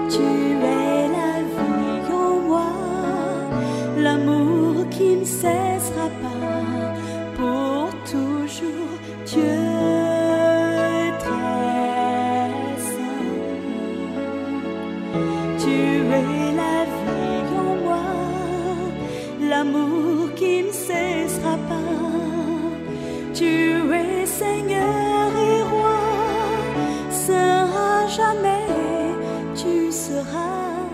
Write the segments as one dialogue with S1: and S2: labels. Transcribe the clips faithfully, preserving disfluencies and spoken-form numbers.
S1: Tu es la vie en moi, l'amour qui ne cessera pas pour toujours. Dieu très saint, tu es la vie en moi, l'amour qui ne cessera pas. Tu es Seigneur et Roi, saint à jamais tu seras.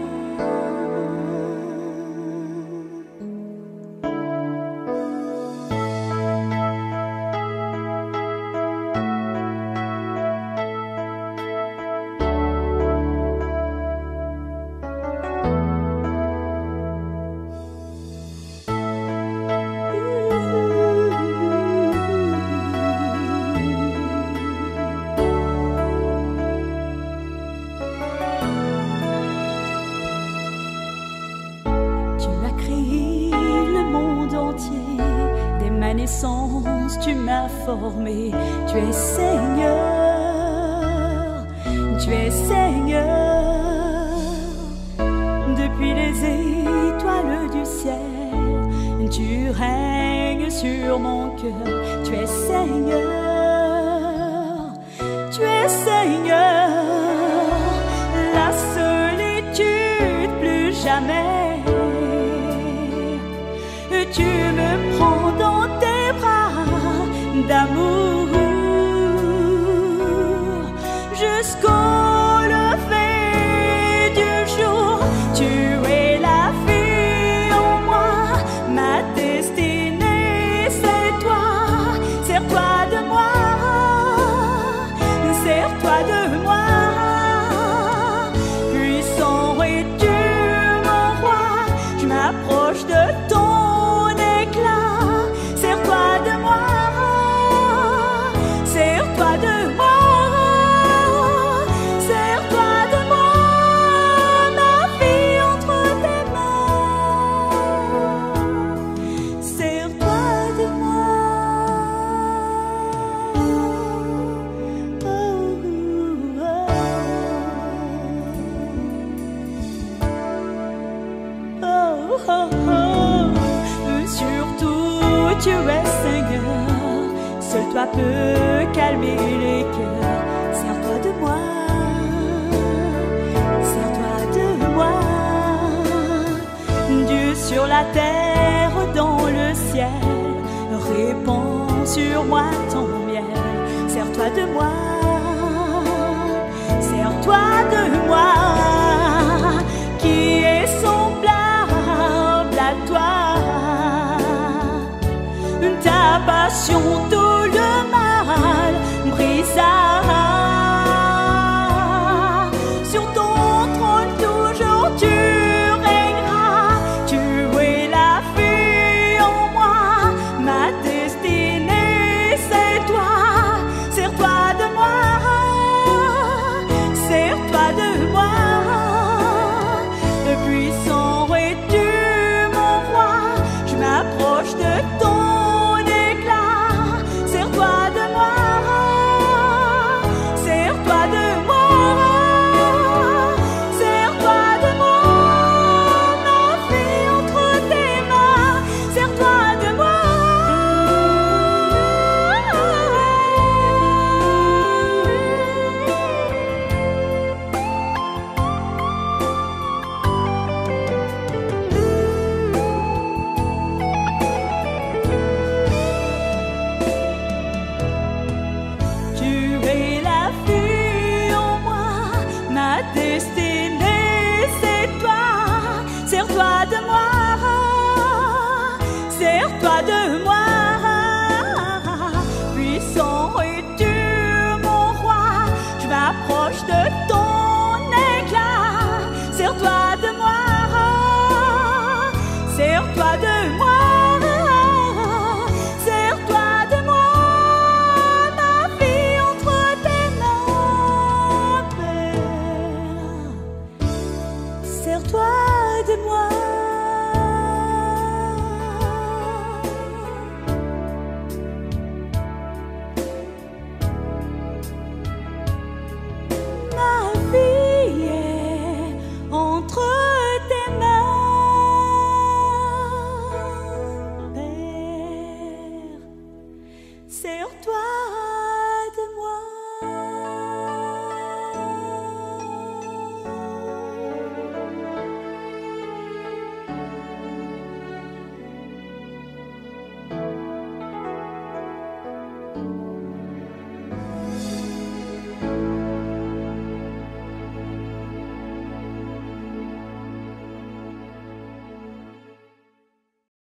S1: Dès ma naissance, tu m'as formé. Tu es Seigneur, tu es Seigneur. Depuis les étoiles du ciel, tu règnes sur mon cœur. Tu es Seigneur, tu es Seigneur. La solitude plus jamais. Tu me prends dans tes bras d'amour jusqu'au lever du jour. Tu es la vie en moi, ma destinée c'est toi. Sers-toi de moi, sers-toi de moi. Puissant es-tu mon roi, je m'approche de ton. Oh, oh. Surtout tu es Seigneur, seul toi peux calmer les cœurs. Sers-toi de moi, sers-toi de moi. Dieu sur la terre, dans le ciel, répands sur moi ton miel. Sers-toi de moi, sers-toi de moi, qui est semblable à toi. Ta passion